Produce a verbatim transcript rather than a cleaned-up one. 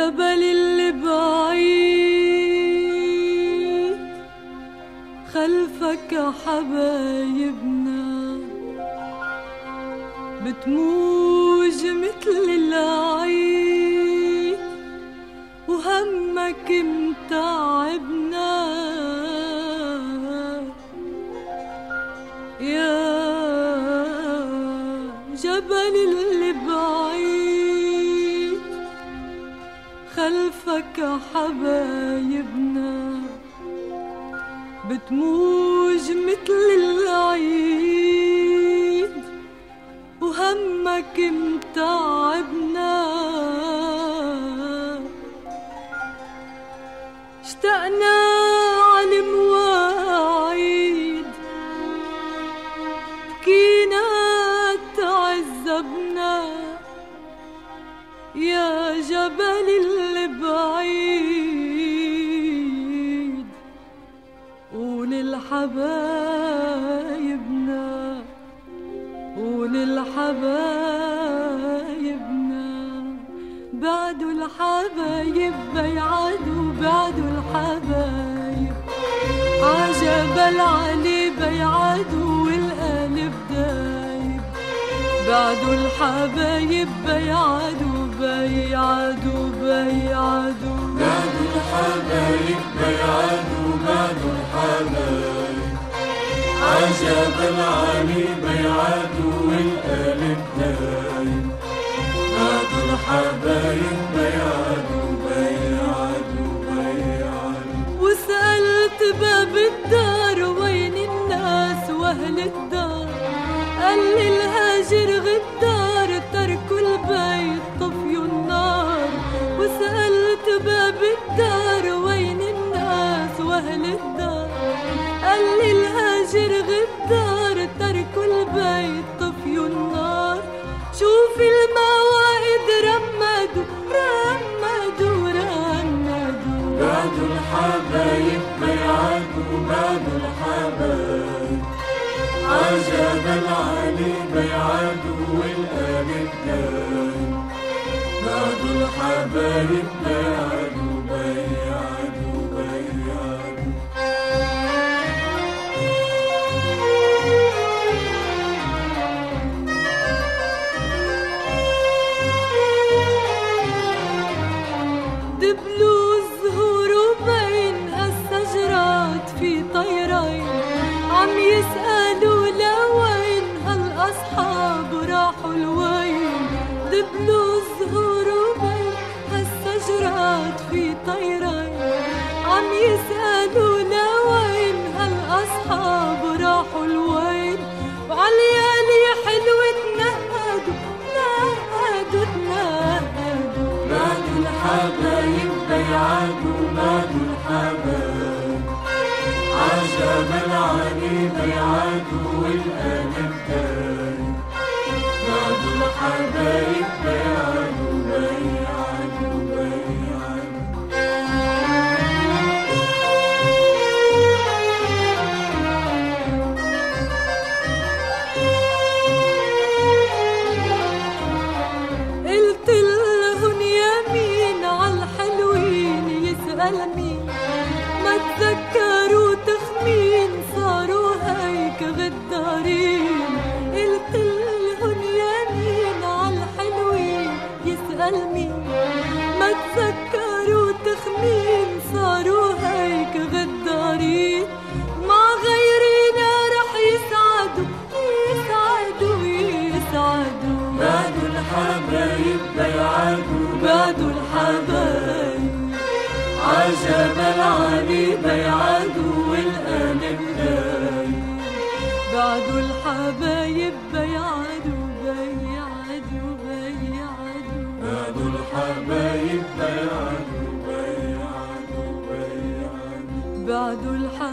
جبل اللي بعيد خلفك يا حبايبنا بتموج مثل العيد وهمك متعبنا يا جبل اللي بعيد خلفك يا حبايبنا بتموج مثل العيد وهمك متعبنا اشتقنا عالمواعيد بكينا تعذبنا يا جبل اللي بعيد وللحبايبنا وللحبايبنا بعدوا الحبايب بيعادوا بعدوا الحبايب عجبل علي بيعادوا والقلب دايب بعدوا الحبايب بيعادوا بيعادوا بيعادوا بعدوا الحبايب بيعادوا بعدوا الحبايب عجبل علي بيعادوا والقلب دايب بعدوا الحبايب بيعادوا بيعادوا بيعادوا وسألت باب الدار وين الناس واهل الدار قال لي الهاجر غدار تركوا البيت طفيوا النار وسألت باب الدار وين الناس واهل الدار قال لي الهاجر غدار تركوا البيت طفيوا النار شوف الموائد رمدوا رمدوا رمدوا بعدوا الحبايب بيعادوا بعدوا الحبايب عجبل علي بيعادوا والقلب دايب بعدوا الحبايب بيعادوا بيعادوا بيعادوا دبلوا الزهور وبين هالشجرات في طيرين عم يسألوا لوين هالأصحاب راحوا لوين دبلوا الزهور وبين هالشجرات في طيرين عم يسألوا لوين هالأصحاب راحوا لوين وعالليالي حلوة تنهدوا تنهدوا تنهدوا بعدوا الحبايب بيعادوا بعدوا الحبايب عجبل علي بيعادوا والقلب دايب بعدوا الحبايب بيعادوا بيعادوا بيعادوا قلت لهن يمين عالحلوين يسأل مين ما تذكروا تخمين صاروا هيك غدارين قلت لهن يمين عالحلوين يسأل مين ما تذكروا تخمين صاروا هيك غدارين مع غيرنا رح يسعدوا يسعدوا يسعدوا بعدوا الحبايب بيعادوا بعدوا الحبايب عجبل علي بيعادوا والقلب دايب بعدوا الحبايب بيعادوا بيعادوا بيعادوا بعدوا الحبايب بيعادوا بيعادوا بيعادوا بعدوا الحبايب